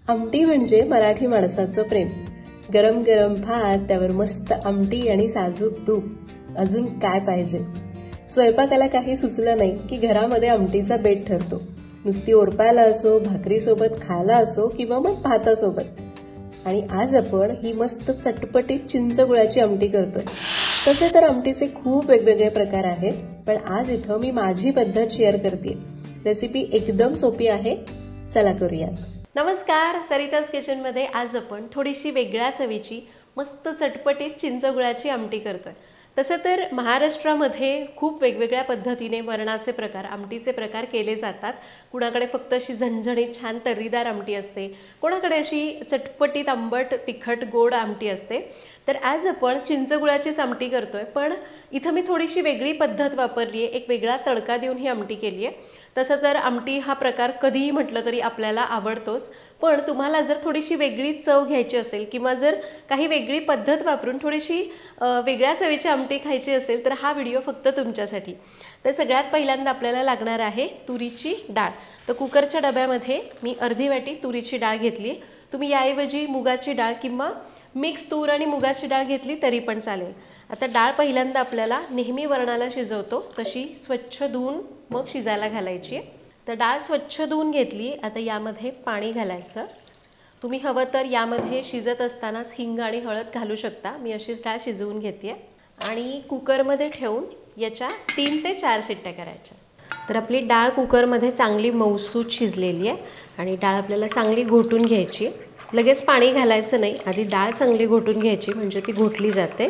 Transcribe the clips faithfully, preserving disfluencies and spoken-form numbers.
आमटी म्हणजे मराठी माणसाचं प्रेम. गरम गरम भात, त्यावर मस्त आमटी आणि साजूक तूप. अजून काय पाहिजे? स्वयंपाकाला काही सुचलं नाही की घरामध्ये आमटीचा बेत ठरतो. नुसती ओरपायला असो, भाकरीसोबत खायला असो किंवा मग भातासोबत. आणि आज आपण ही मस्त चटपटीत चिंचगुळाची आमटी करतोय. तसे तर आमटीचे खूप वेगवेगळे प्रकार आहेत, पण आज इथं मी माझी पद्धत शेअर करते. रेसिपी एकदम सोपी आहे, चला करूयात. नमस्कार, सरिताज किचनमध्ये आज आपण थोडीशी वेगळ्या चवीची मस्त चटपटीत चिंचगुळाची आमटी करतोय. तसं तर महाराष्ट्रामध्ये खूप वेगवेगळ्या पद्धतीने वरणाचे प्रकार, आमटीचे प्रकार केले जातात. कुणाकडे फक्त अशी झणझणीत छान तर्रीदार आमटी असते, कोणाकडे अशी चटपटीत आंबट तिखट गोड आमटी असते. तर आज आपण चिंचगुळाचीच आमटी करतोय, पण इथं मी थोडीशी वेगळी पद्धत वापरली आहे. एक वेगळा तडका देऊन ही आमटी केली आहे. तसं तर आमटी हा प्रकार कधीही म्हटलं तरी आपल्याला आवडतोच, पण तुम्हाला जर थोडीशी वेगळी चव घ्यायची असेल किंवा जर काही वेगळी पद्धत वापरून थोडीशी वेगळ्या चवीची आमटी खायची असेल तर हा व्हिडिओ फक्त तुमच्यासाठी. तर सगळ्यात पहिल्यांदा आपल्याला लागणार आहे तुरीची डाळ. तर कुकरच्या डब्यामध्ये मी अर्धी वाटी तुरीची डाळ घेतली. तुम्ही याऐवजी मुगाची डाळ किंवा मिक्स तूर आणि मुगाची डाळ घेतली तरी पण चालेल. आता डाळ पहिल्यांदा आपल्याला नेहमी वरणाला शिजवतो तशी स्वच्छ धुवून मग शिजायला घालायची. तर डाळ स्वच्छ धुवून घेतली. आता यामध्ये पाणी घालायचं. तुम्ही हवं तर यामध्ये शिजत असतानाच हिंग आणि हळद घालू शकता. मी अशीच डाळ शिजवून घेते आणि कुकरमध्ये ठेवून याच्या तीन ते चार शिट्ट्या करायच्या. तर आपली डाळ कुकरमध्ये चांगली मऊसूत शिजलेली आहे आणि डाळ आपल्याला चांगली घोटून घ्यायची. लगेच पाणी घालायचं नाही, आधी डाळ चांगली घोटून घ्यायची म्हणजे ती घोटली जाते.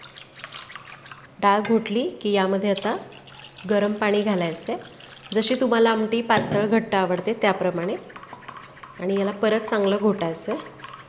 डाळ घोटली की यामध्ये आता गरम पाणी घालायचं आहे, जशी तुम्हाला आमटी पातळ घट्ट आवडते त्याप्रमाणे, आणि याला परत चांगलं घोटायचं आहे.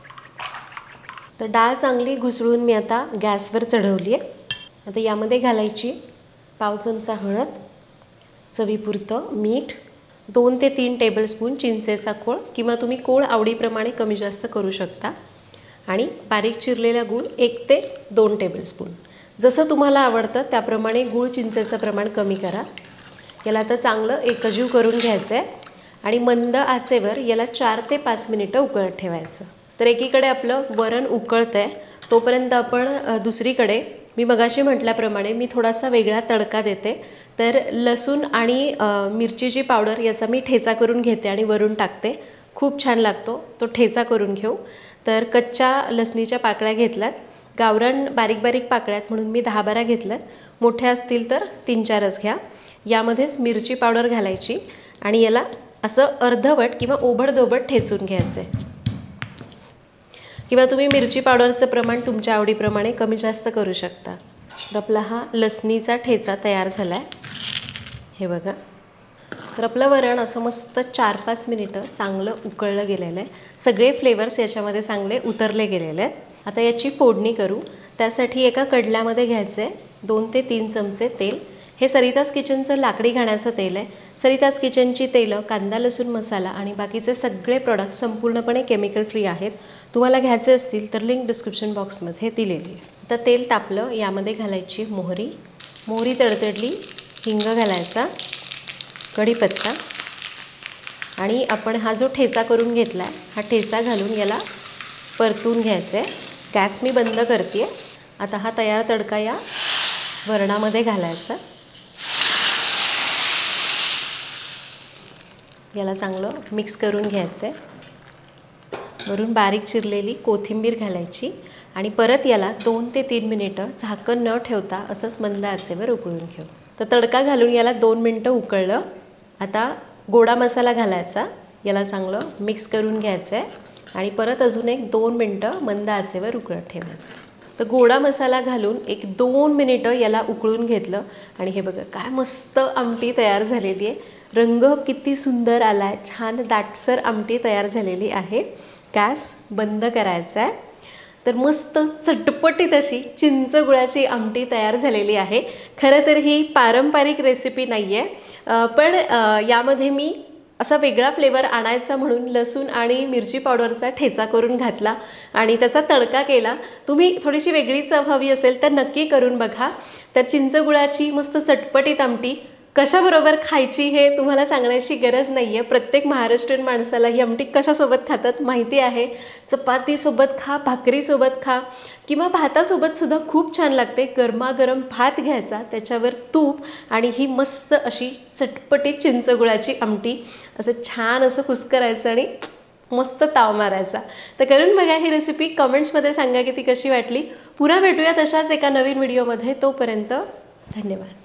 तर डाळ चांगली घुसळून मी आता गॅसवर चढवली आहे. आता यामध्ये घालायची पाव चमचा हळद, चवीपुरतं मीठ, दोन ते तीन टेबलस्पून चिंचेचा कोळ किंवा तुम्ही कोळ आवडीप्रमाणे कमी जास्त करू शकता, आणि बारीक चिरलेला गूळ एक ते दोन टेबलस्पून. जसं तुम्हाला आवडतं त्याप्रमाणे गूळ चिंचेचं प्रमाण कमी करा. याला आता चांगलं एकजीव करून घ्यायचं आहे आणि मंद आचेवर याला चार ते पाच मिनिटं उकळत ठेवायचं. तर एकीकडे आपलं वरण उकळतं आहे तोपर्यंत आपण दुसरीकडे मी मगाशी म्हटल्याप्रमाणे मी थोडासा वेगळा तडका देते. तर लसूण आणि मिरचीची पावडर याचा मी ठेचा करून घेते आणि वरून टाकते. खूप छान लागतो तो ठेचा करून घेऊ. तर कच्च्या लसणीच्या पाकळ्या घेतल्यात. गावरान बारीक बारीक पाकळ्यात म्हणून मी दहा बारा घेतल्यात. मोठ्या असतील तर तीन चारच घ्या. यामध्येच मिरची पावडर घालायची आणि याला असं अर्धवट किंवा ओबडधोबड ठेचून घ्यायचं आहे. किंवा तुम्ही मिरची पावडरचं प्रमाण तुमच्या आवडीप्रमाणे कमी जास्त करू शकता. तर आपला हा लसणीचा ठेचा तयार झाला आहे, हे बघा. तर आपलं वरण असं मस्त चार पाच मिनिटं चांगलं उकळलं गेलेलं आहे. सगळे फ्लेवर्स याच्यामध्ये चांगले उतरले गेलेले आहेत. आता याची फोडणी करू. त्यासाठी एका कडल्यामध्ये घ्यायचं आहे दोन ते तीन चमचे तेल. हे सरिताज किचनचं लाकडी घाण्याचं तेल आहे. सरिताज किचनची तेलं कांदा लसूण मसाला आणि बाकीचे सगळे प्रोडक्ट संपूर्णपणे केमिकल फ्री आहेत. तुम्हाला घ्यायचे असतील तर लिंक डिस्क्रिप्शन बॉक्समध्ये दिलेली आहे. आता तेल तापलं, यामध्ये घालायची मोहरी. मोहरी तडतडली, हिंग घालायचा, कढीपत्ता, आणि आपण हा जो ठेचा करून घेतला आहे हा ठेचा घालून याला परतून घ्यायचं आहे. गॅस मी बंद करते आहे. आता हा तयार तडका या वरणामध्ये घालायचा. याला चांगलं मिक्स करून घ्यायचं आहे. वरून बारीक चिरलेली कोथिंबीर घालायची आणि परत याला दोन ते तीन मिनिटं झाकण न ठेवता असंच मंद आचेवर उकळून घेऊ. तर तडका घालून याला दोन मिनटं उकळलं. आता गोडा मसाला घालायचा. याला चांगलं मिक्स करून घ्यायचं आहे आणि परत अजून एक दोन मिनटं मंद आचेवर उकळत ठेवायचं. तर गोडा मसाला घालून एक दोन मिनिटं याला उकळून घेतलं आणि हे बघा काय मस्त आमटी तयार झालेली आहे. रंग किती सुंदर आला आहे, छान दाटसर आमटी तयार झालेली आहे. गॅस बंद करायचा आहे. तर मस्त चटपटीत अशी चिंचगुळाची आमटी तयार झालेली आहे. खरं तर ही पारंपरिक रेसिपी नाही आहे, पण यामध्ये मी असा वेगळा फ्लेवर आणायचा म्हणून लसूण आणि मिरची पावडरचा ठेचा करून घातला आणि त्याचा तडका केला. तुम्ही थोडीशी वेगळी चव हवी असेल तर नक्की करून बघा. तर चिंचगुळाची मस्त चटपटीत आमटी कशाबरोबर खायची हे तुम्हाला सांगण्याची गरज नाही आहे. प्रत्येक महाराष्ट्रीयन माणसाला ही आमटी कशासोबत खातात माहिती आहे. चपातीसोबत खा, भाकरीसोबत खा किंवा भातासोबतसुद्धा खूप छान लागते. गरमागरम भात घ्यायचा, त्याच्यावर तूप आणि ही मस्त अशी चटपटीत चिंचगुळाची आमटी असं छान असं कुस्करायचं आणि मस्त ताव मारायचा. तर करून बघा ही रेसिपी. कमेंट्समध्ये सांगा की ती कशी वाटली. पुन्हा भेटूया तशाच एका नवीन व्हिडिओमध्ये. तोपर्यंत धन्यवाद.